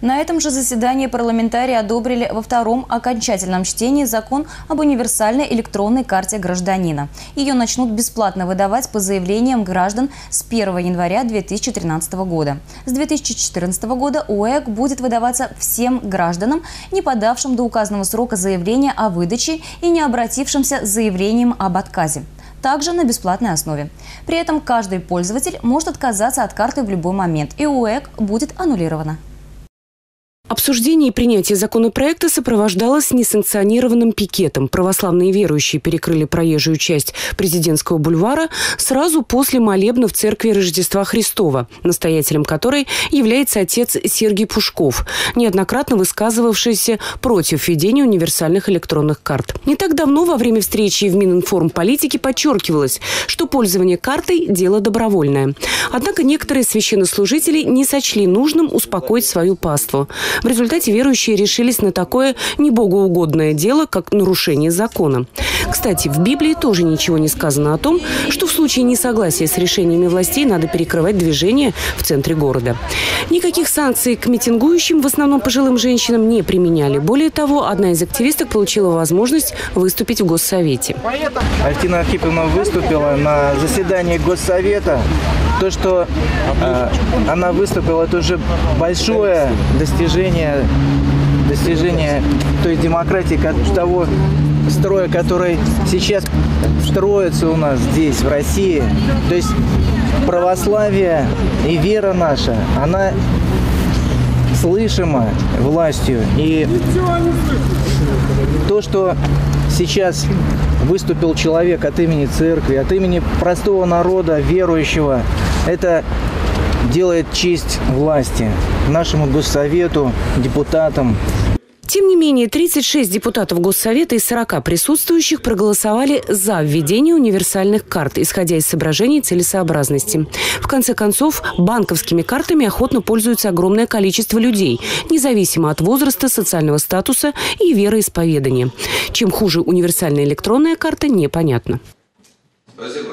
На этом же заседании парламентарии одобрили во втором окончательном чтении закон об универсальной электронной карте гражданина. Ее начнут бесплатно выдавать по заявлениям граждан с 1 января 2013 года. С 2014 года УЭК будет выдаваться всем гражданам, не подавшим до указанного срока заявление о выдаче и не обратившимся с заявлением об отказе. Также на бесплатной основе. При этом каждый пользователь может отказаться от карты в любой момент, и УЭК будет аннулирована. Обсуждение и принятие законопроекта сопровождалось несанкционированным пикетом. Православные верующие перекрыли проезжую часть Президентского бульвара сразу после молебна в церкви Рождества Христова, настоятелем которой является отец Сергий Пушков, неоднократно высказывавшийся против введения универсальных электронных карт. Не так давно во время встречи в Мининформполитике подчеркивалось, что пользование картой – дело добровольное. Однако некоторые священнослужители не сочли нужным успокоить свою паству. В результате верующие решились на такое небогоугодное дело, как нарушение закона. Кстати, в Библии тоже ничего не сказано о том, что в случае несогласия с решениями властей надо перекрывать движение в центре города. Никаких санкций к митингующим, в основном пожилым женщинам, не применяли. Более того, одна из активисток получила возможность выступить в Госсовете. Альтина Архиповна выступила на заседании Госсовета. То, что она выступила, это уже большое достижение той демократии, того строя, который сейчас строится у нас здесь, в России. То есть православие и вера наша, она слышима властью. И то, что сейчас выступил человек от имени церкви, от имени простого народа, верующего, это делает честь власти, нашему Госсовету, депутатам. Тем не менее, 36 депутатов Госсовета из 40 присутствующих проголосовали за введение универсальных карт, исходя из соображений целесообразности. В конце концов, банковскими картами охотно пользуется огромное количество людей, независимо от возраста, социального статуса и вероисповедания. Чем хуже универсальная электронная карта, непонятно. Спасибо.